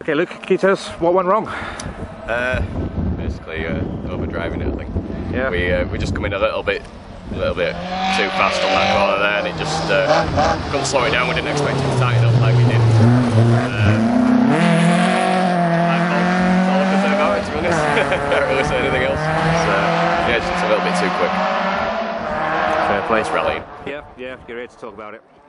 Okay, Luke, can you tell us what went wrong? Basically, overdriving it, I think. Yeah. We just come in a little bit too fast on that corner there, and it just couldn't slow it down. We didn't expect it to tighten up like we did. That's all I can say about it, to be honest. Can't really say anything else. So, yeah, just a little bit too quick. Fair play. It's rallying. Yeah, you're ready to talk about it.